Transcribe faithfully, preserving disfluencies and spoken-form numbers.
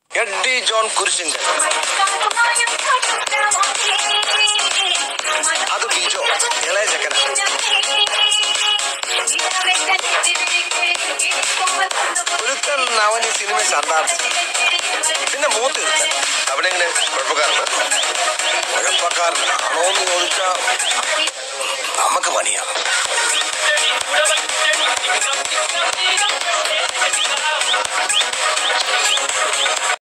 Eddy John Kurisingal, അത് ബിജോ ഇളയ ചെക്കന. ഒരുത്തൻ അവൻ ഈ സിനിമ സന്താർത്ഥി. പിന്നെ മൂത്ത് അവിടെ എങ്ങനെ കുഴപ്പക്കാരന് കുഴപ്പക്കാരനാണോ എന്ന് ചോദിച്ചാ നമുക്ക് പണിയാ.